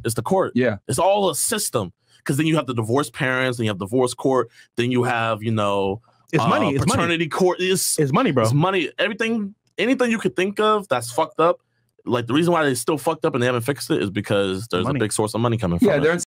It's the court. Yeah. It's all a system. Because then you have the divorced parents, then you have divorce court, then you have, it's money. It's paternity court. It's money, bro. It's money. Anything you could think of that's fucked up. Like the reason why they still fucked up and they haven't fixed it is because there's a big source of money coming from it. They're